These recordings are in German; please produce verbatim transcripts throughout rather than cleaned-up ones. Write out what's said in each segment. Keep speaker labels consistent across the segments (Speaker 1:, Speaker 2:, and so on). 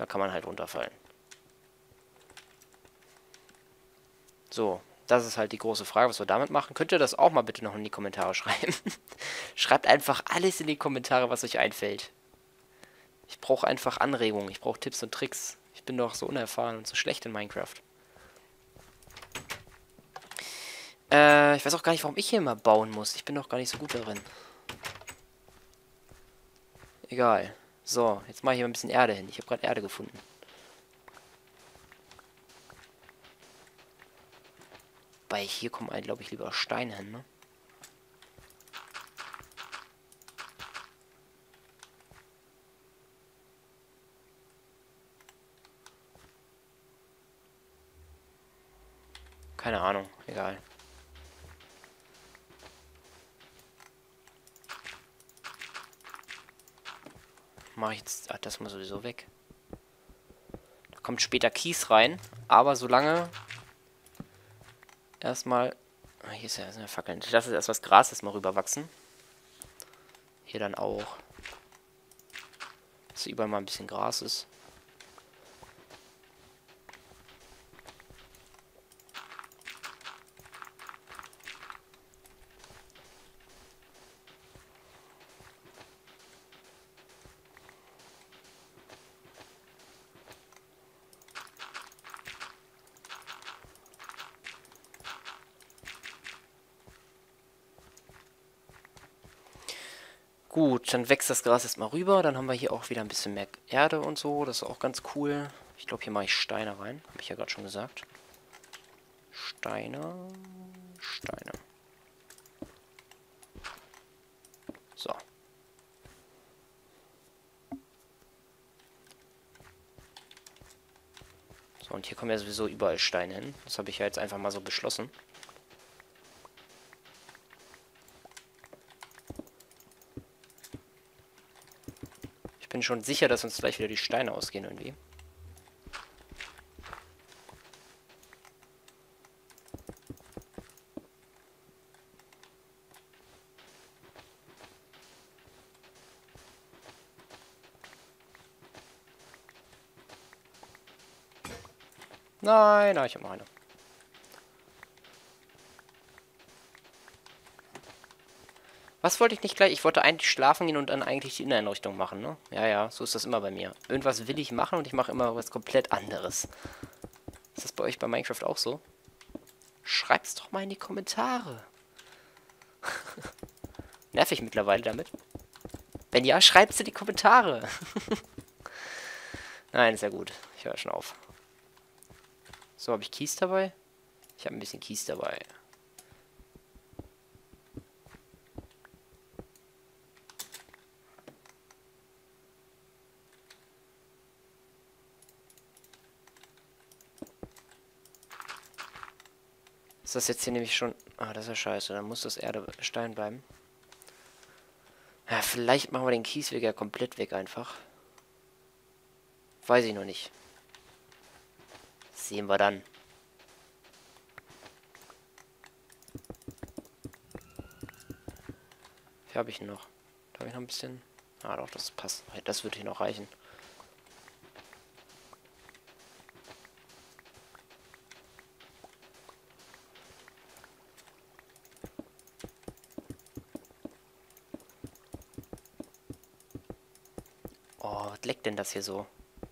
Speaker 1: Da kann man halt runterfallen. So, das ist halt die große Frage, was wir damit machen. Könnt ihr das auch mal bitte noch in die Kommentare schreiben? Schreibt einfach alles in die Kommentare, was euch einfällt. Ich brauche einfach Anregungen, ich brauche Tipps und Tricks. Ich bin doch so unerfahren und so schlecht in Minecraft. Äh, ich weiß auch gar nicht, warum ich hier immer bauen muss. Ich bin doch gar nicht so gut darin. Egal. So, jetzt mache ich hier ein bisschen Erde hin. Ich habe gerade Erde gefunden. Bei hier kommen, glaube ich, lieber Steine hin, ne? Keine Ahnung, egal. Mache ich jetzt... Ach, das mal sowieso weg. Da kommt später Kies rein, aber solange... Erstmal... Ah, hier ist ja eine Fackel. Ich lasse erst was Gras erstmal rüberwachsen. Hier dann auch. Dass überall mal ein bisschen Gras ist. Gut, dann wächst das Gras erstmal rüber. Dann haben wir hier auch wieder ein bisschen mehr Erde und so. Das ist auch ganz cool. Ich glaube, hier mache ich Steine rein. Habe ich ja gerade schon gesagt. Steine. Steine. So. So, und hier kommen ja sowieso überall Steine hin. Das habe ich ja jetzt einfach mal so beschlossen. Ich bin schon sicher, dass uns gleich wieder die Steine ausgehen irgendwie. Nein, nein, ich habe noch eine. Was wollte ich nicht gleich? Ich wollte eigentlich schlafen gehen und dann eigentlich die Inneneinrichtung machen, ne? Ja, ja, so ist das immer bei mir. Irgendwas will ich machen und ich mache immer was komplett anderes. Ist das bei euch bei Minecraft auch so? Schreibt's doch mal in die Kommentare. Nerv ich mittlerweile damit? Wenn ja, schreibt's in die Kommentare. Nein, sehr gut. Ich höre schon auf. So, habe ich Kies dabei? Ich habe ein bisschen Kies dabei. Ist das jetzt hier nämlich schon... Ah, das ist ja scheiße. Dann muss das Erde Stein bleiben. Ja, vielleicht machen wir den Kiesweg ja komplett weg einfach. Weiß ich noch nicht. Sehen wir dann. Wie habe ich noch? Da habe ich noch ein bisschen... Ah, doch, das passt. Das wird hier noch reichen. Oh, was leckt denn das hier so?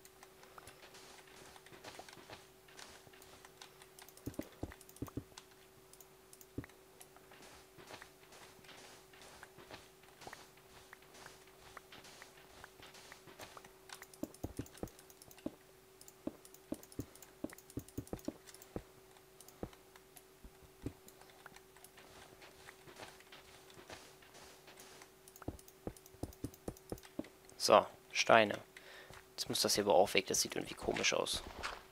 Speaker 1: So, Steine. Jetzt muss das hier aber auch weg, das sieht irgendwie komisch aus.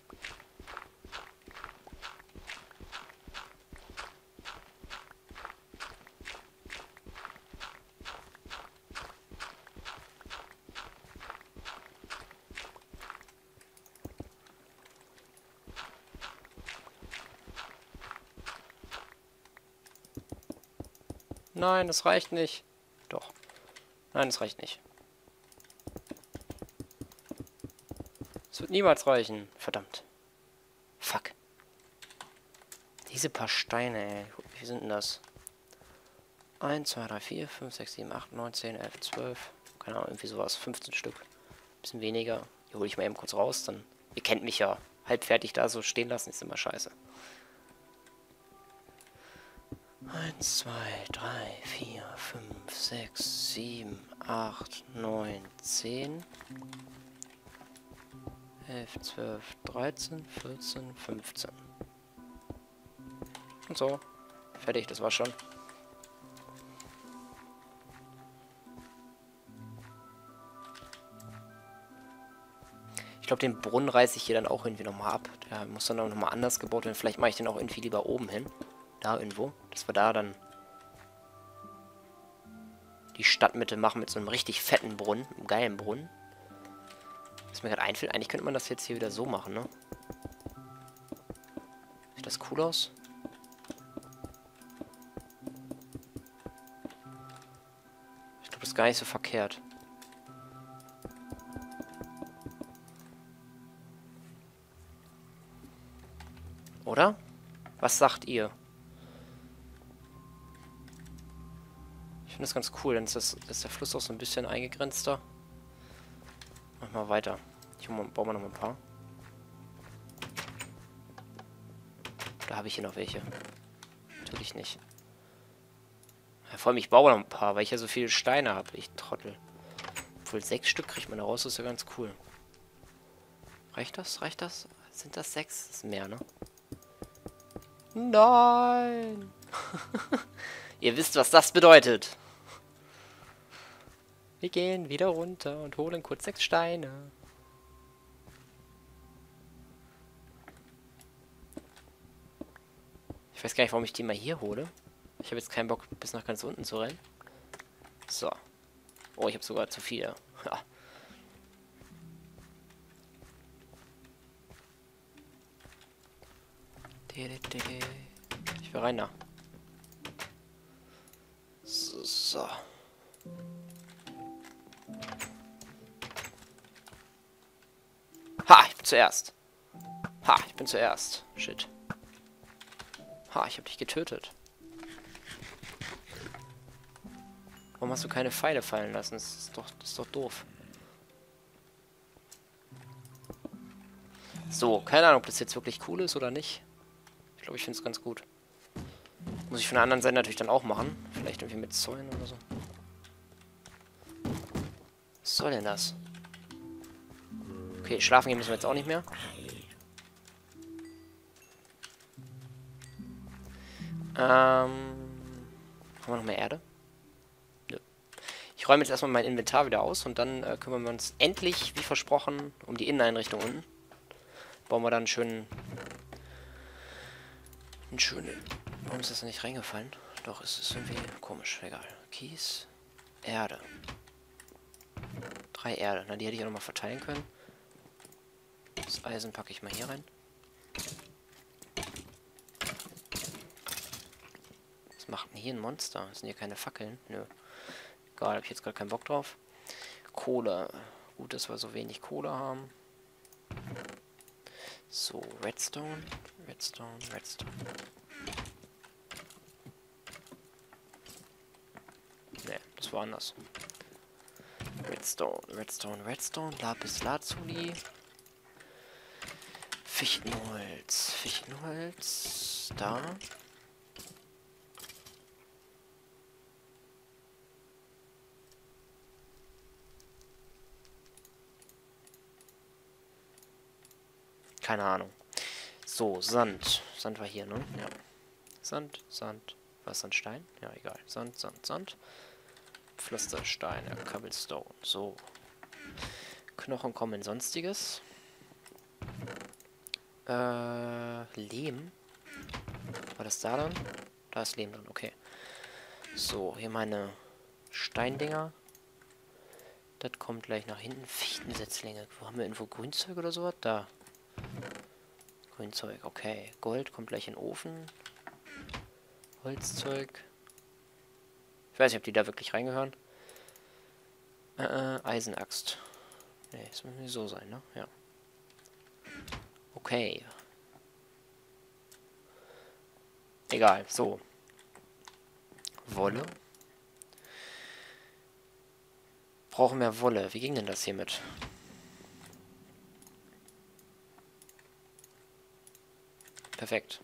Speaker 1: Nein, das reicht nicht. Doch. Nein, das reicht nicht. Es wird niemals reichen. Verdammt. Fuck. Diese paar Steine, ey. Wie sind denn das? eins, zwei, drei, vier, fünf, sechs, sieben, acht, neun, zehn, elf, zwölf. Keine Ahnung, irgendwie sowas. fünfzehn Stück. Bisschen weniger. Die hole ich mal eben kurz raus. Dann. Ihr kennt mich ja. Halb fertig da so stehen lassen ist immer scheiße. eins, zwei, drei, vier, fünf, sechs, sieben, acht, neun, zehn, elf, zwölf, dreizehn, vierzehn, fünfzehn. Und so. Fertig, das war schon. Ich glaube, den Brunnen reiße ich hier dann auch irgendwie nochmal ab. Der muss dann auch nochmal anders gebaut werden. Vielleicht mache ich den auch irgendwie lieber oben hin. Da irgendwo. Dass wir da dann die Stadtmitte machen mit so einem richtig fetten Brunnen. Einem geilen Brunnen. Was mir gerade einfällt, eigentlich könnte man das jetzt hier wieder so machen, ne? Sieht das cool aus? Ich glaube, das ist gar nicht so verkehrt. Oder? Was sagt ihr? Ich finde das ganz cool, dann ist, das, ist der Fluss auch so ein bisschen eingegrenzter. Mach mal weiter. Ich baue mal noch ein paar. Da habe ich hier noch welche. Natürlich nicht. Ja, vor allem, ich baue noch ein paar, weil ich ja so viele Steine habe. Ich Trottel. Obwohl, sechs Stück kriegt man da raus, das ist ja ganz cool. Reicht das? Reicht das? Sind das sechs? Das ist mehr, ne? Nein! Ihr wisst, was das bedeutet. Wir gehen wieder runter und holen kurz sechs Steine. Ich weiß gar nicht, warum ich die mal hier hole. Ich habe jetzt keinen Bock, bis nach ganz unten zu rennen. So. Oh, ich habe sogar zu viel. Ja. Ich will rein da. So. so. Ha, ich bin zuerst. Ha, ich bin zuerst. Shit. Ha, ich habe dich getötet. Warum hast du keine Pfeile fallen lassen? Das ist doch, das ist doch doof. So, keine Ahnung, ob das jetzt wirklich cool ist oder nicht. Ich glaube, ich finde es ganz gut. Muss ich von der anderen Seite natürlich dann auch machen. Vielleicht irgendwie mit Zäunen oder so. Was soll denn das? Okay, schlafen gehen müssen wir jetzt auch nicht mehr. Ähm, haben wir noch mehr Erde? Nö. Ich räume jetzt erstmal mein Inventar wieder aus und dann äh, kümmern wir uns endlich, wie versprochen, um die Inneneinrichtung unten. Bauen wir dann einen schönen... Einen schönen... Warum ist das nicht reingefallen? Doch, es ist irgendwie komisch. Egal. Kies. Erde. Drei Erde. Na, die hätte ich auch nochmal verteilen können. Das Eisen packe ich mal hier rein. Was macht denn hier ein Monster? Das sind hier keine Fackeln? Nö. Egal, habe ich jetzt gerade keinen Bock drauf. Kohle. Gut, dass wir so wenig Kohle haben. So, Redstone. Redstone, Redstone. Ne, das war anders. Redstone, Redstone, Redstone. Lapis Lazuli. Fichtenholz. Fichtenholz. Da. Keine Ahnung. So, Sand. Sand war hier, ne? Ja. Sand, Sand. Was, Sandstein? Ja, egal. Sand, Sand, Sand. Pflastersteine, Cobblestone. So. Knochen kommen in Sonstiges. Äh, Lehm. War das da dann? Da ist Lehm drin, okay. So, hier meine Steindinger. Das kommt gleich nach hinten. Fichtensetzlinge. Wo haben wir irgendwo Grünzeug oder sowas? Da. Grünzeug, okay. Gold kommt gleich in den Ofen. Holzzeug. Ich weiß nicht, ob die da wirklich reingehören. Äh, Eisenaxt. Ne, das muss so sein, ne? Ja. Okay. Egal, so. Wolle. Brauchen mehr Wolle. Wie ging denn das hiermit? Perfekt.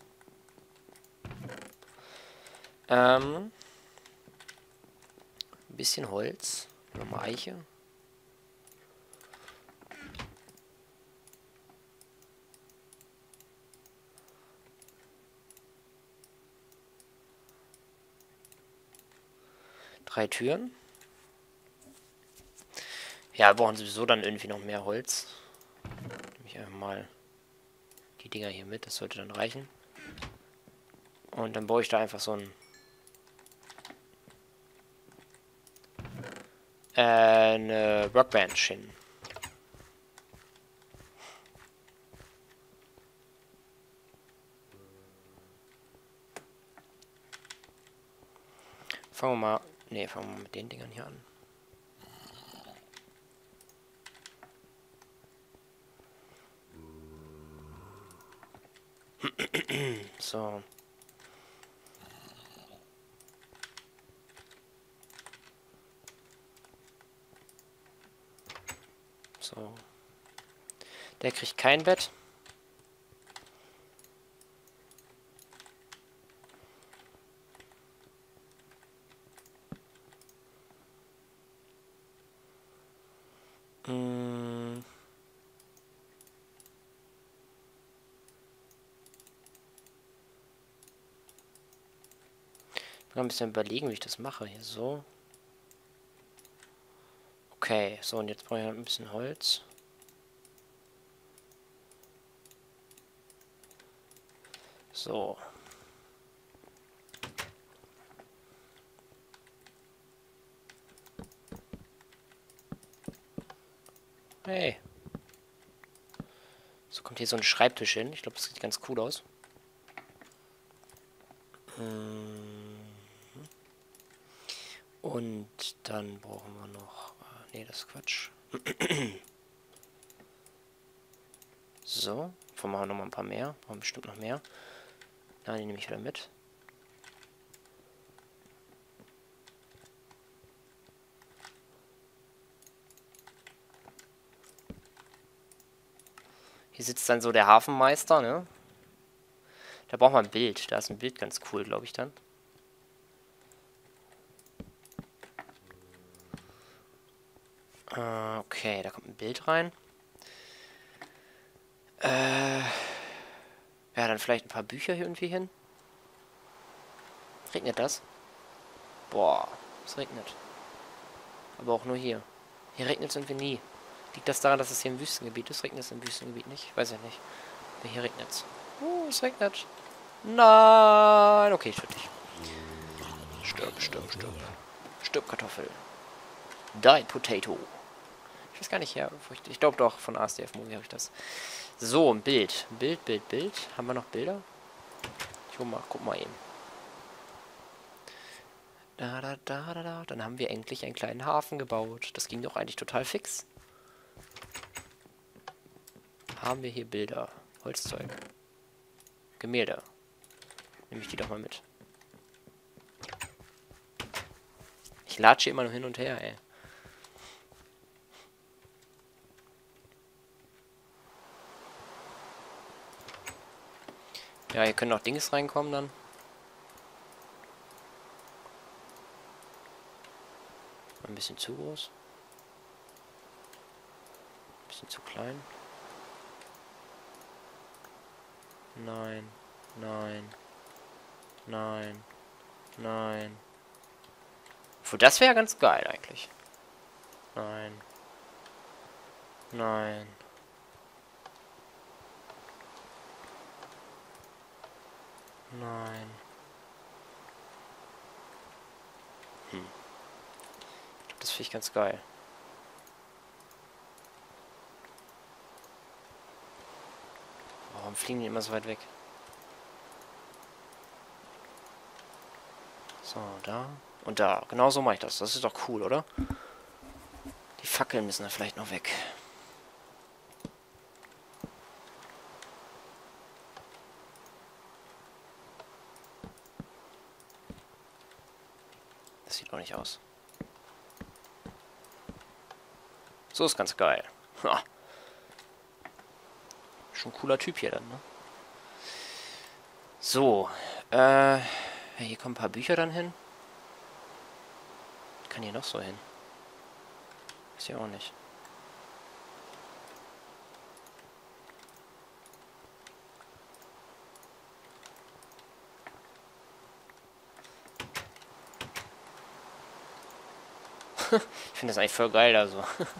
Speaker 1: Ähm. Ein bisschen Holz. Nochmal Eiche. Drei Türen. Ja, wir brauchen sowieso dann irgendwie noch mehr Holz. Nehme ich einfach mal die Dinger hier mit. Das sollte dann reichen. Und dann baue ich da einfach so ein... Äh, eine Workbench hin. Fangen wir mal... Ne, fangen wir mal mit den Dingern hier an. So. So. Der kriegt kein Bett. Hm. Ich muss ein bisschen überlegen, wie ich das mache. Hier so. Okay, so, und jetzt brauche ich ein bisschen Holz. So. Hey. So kommt hier so ein Schreibtisch hin. Ich glaube, das sieht ganz cool aus. Und dann brauchen wir noch... Ne, das ist Quatsch. So. Davon machen wir noch mal ein paar mehr. Brauchen bestimmt noch mehr. Nein, die nehme ich wieder mit. Hier sitzt dann so der Hafenmeister, ne? Da braucht man ein Bild. Da ist ein Bild ganz cool, glaube ich, dann. Äh, okay, da kommt ein Bild rein. Äh, ja, dann vielleicht ein paar Bücher hier irgendwie hin. Regnet das? Boah, es regnet. Aber auch nur hier. Hier regnet es irgendwie nie. Liegt das daran, dass es hier im Wüstengebiet ist? Regnet es im Wüstengebiet nicht? Weiß ich nicht. Aber hier regnet es. Oh, es regnet. Nein. Okay, ich töte dich. Stirb, stirb, stirb. Stirb, Kartoffel. Die Potato. Ich weiß gar nicht, ja. Ich glaube doch, von A S D F Movie habe ich das. So, ein Bild. Bild, Bild, Bild. Haben wir noch Bilder? Ich guck mal, guck mal eben. Da, da, da, da, da. Dann haben wir endlich einen kleinen Hafen gebaut. Das ging doch eigentlich total fix. Haben wir hier Bilder. Holzzeug. Gemälde. Nehme ich die doch mal mit. Ich latsche immer nur hin und her, ey. Ja, hier können auch Dings reinkommen dann. Ein bisschen zu groß. Ein bisschen zu klein. Nein, nein, nein, nein. Puh, das wäre ganz geil eigentlich. Nein. Nein. Nein. Hm. Das finde ich ganz geil. Warum fliegen die immer so weit weg? So, da. Und da. Genau so mache ich das. Das ist doch cool, oder? Die Fackeln müssen da vielleicht noch weg. Das sieht auch nicht aus. So ist ganz geil. Ha. Schon ein cooler Typ hier dann, ne? So. Äh, hier kommen ein paar Bücher dann hin. Kann hier noch so hin? Ist ja auch nicht. Ich finde das eigentlich voll geil, also.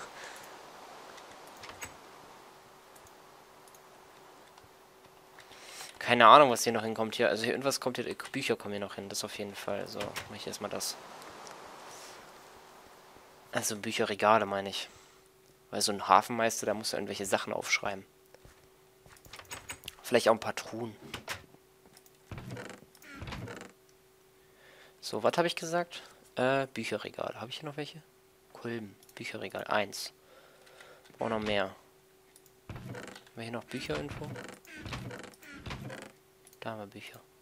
Speaker 1: Keine Ahnung, was hier noch hinkommt hier. Also hier irgendwas kommt hier, Bücher kommen hier noch hin, das auf jeden Fall. So, mache ich erstmal das. Also Bücherregale meine ich. Weil so ein Hafenmeister, da muss er irgendwelche Sachen aufschreiben. Vielleicht auch ein paar Truhen. So, was habe ich gesagt? Äh, Bücherregal. Habe ich hier noch welche? Kolben. Bücherregal. Eins. Brauche noch mehr. Haben wir hier noch Bücher irgendwo? Da haben wir Bücher.